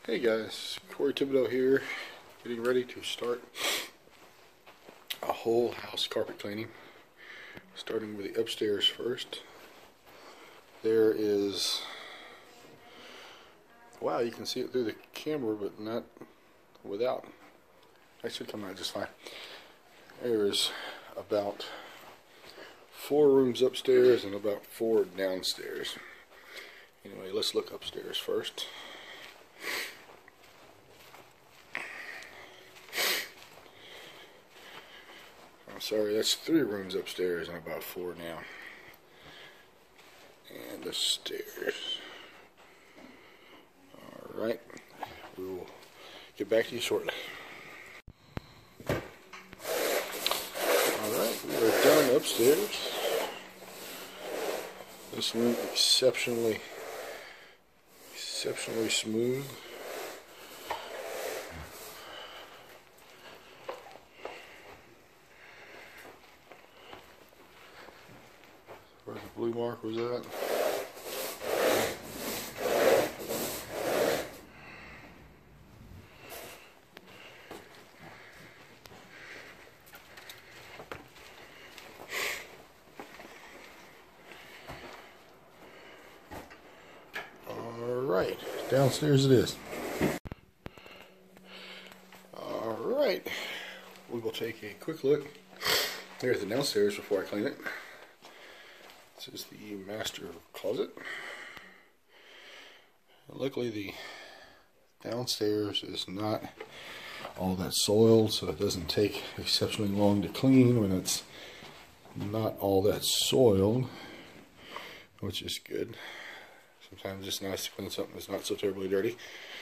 Hey guys, Corey Thibodeau here, getting ready to start a whole house carpet cleaning. Starting with the upstairs first. There is, wow, you can see it through the camera, but not without. That should come out just fine. There is about 4 rooms upstairs and about 4 downstairs. Anyway, let's look upstairs first. Sorry, that's 3 rooms upstairs and about 4 now. And the stairs. Alright, we will get back to you shortly. Alright, we are done upstairs. This room exceptionally smooth. Where the blue mark was at. Alright, downstairs it is. Alright, we will take a quick look here at the downstairs before I clean it. This is the master closet. Luckily the downstairs is not all that soiled, so it doesn't take exceptionally long to clean when it's not all that soiled, which is good. Sometimes it's nice to clean something that's not so terribly dirty.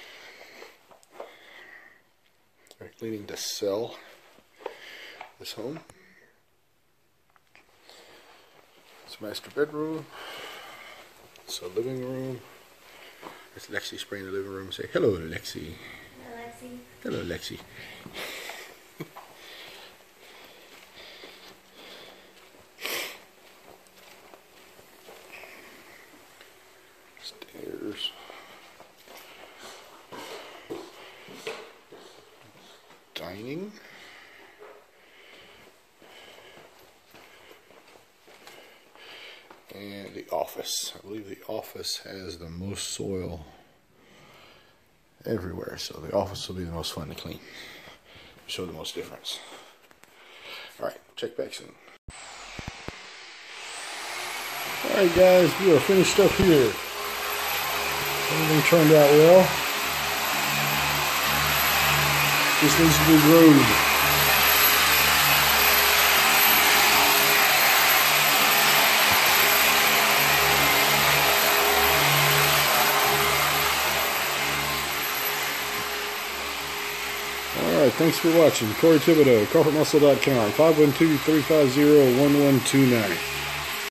We're cleaning to sell this home. It's a master bedroom. It's a living room. It's Lexi spraying the living room. Say hello, Lexi. Hello, Lexi. Hello, Lexi. Stairs. Dining. And the office. I believe the office has the most soil everywhere, so the office will be the most fun to clean. Show the most difference. Alright, check back soon. Alright guys, we are finished up here. Everything turned out well. This needs to be groomed. Alright, thanks for watching. Corey Thibodeau, carpetmuscle.com, 512-350-1129.